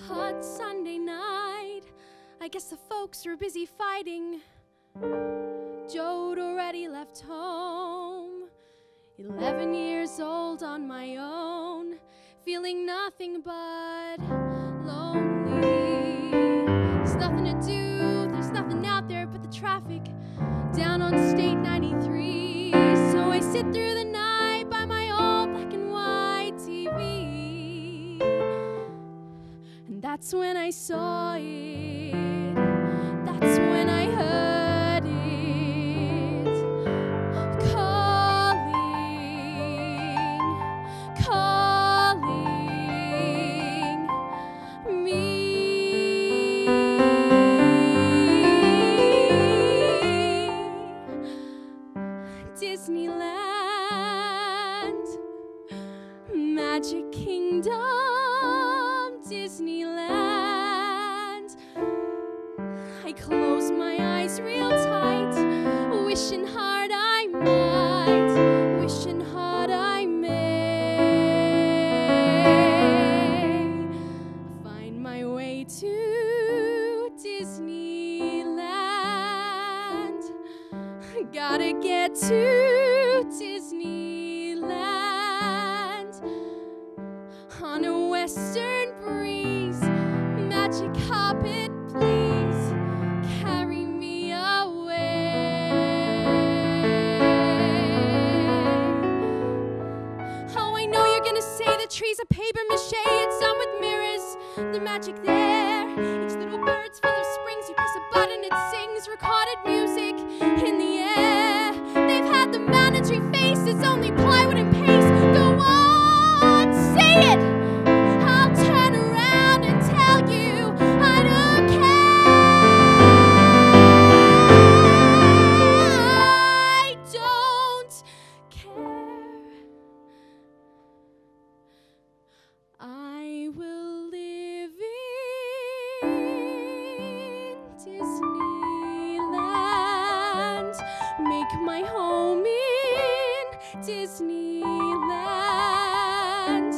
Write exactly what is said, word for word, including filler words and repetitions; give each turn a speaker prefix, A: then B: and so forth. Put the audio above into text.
A: hot Sunday night. I guess the folks were busy fighting. Joe'd already left home. Eleven years old on my own, feeling nothing but lonely. There's nothing to do, there's nothing out there but the traffic down on State ninety-three. So I sit through the night by my old black and white T V. And that's when I saw it, that's when I heard it, calling, calling me. Disneyland, Magic Kingdom, Disneyland. I close my eyes real tight, wishing hard I might, wishing hard I may find my way to Disneyland. Gotta get to Disneyland on a western breeze. Magic carpet, please carry me away. Oh, I know you're gonna say the trees are paper mache. It's done with mirrors, the magic there. Each little bird's full of springs. You press a button, it sings recorded music in the air. They've had the mandatory faces, only plywood and paste. Go on, say it. I'll turn around and tell you I don't care. I don't care. I will live in Disneyland, make my home in Disneyland.